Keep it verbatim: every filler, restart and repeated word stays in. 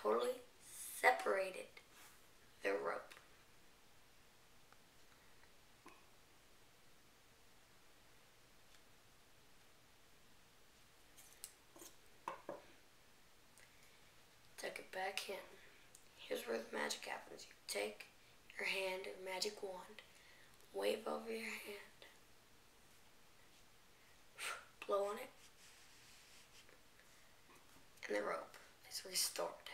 totally separated the rope. Tuck it back in. Here's where the magic happens. You take your hand and magic wand, wave over your hand, blow on it, and the rope is restored.